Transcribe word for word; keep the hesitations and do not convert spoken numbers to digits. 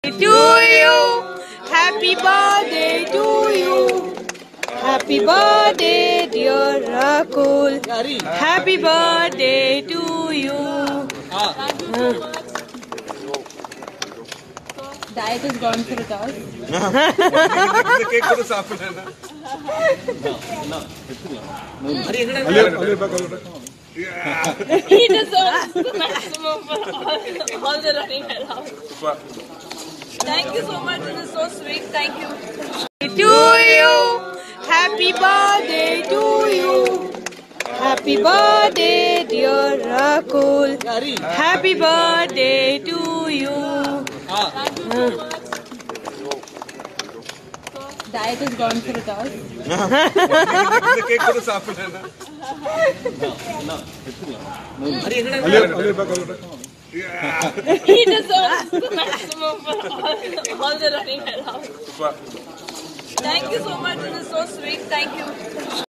To you, happy birthday to you. Happy birthday, dear Rakul. Happy birthday to you. Diet is gone for a toss. The cake for the sample. He deserves the maximum for all, all the running around. Thank you so much. It is so sweet. Thank you. To you, happy birthday to you. Happy birthday, dear Rakul. Happy birthday to you. Diet is gone for a toss. The cake for the sample. He deserves the maximum for all, all the running around. Thank you so much. It is so sweet. Thank you.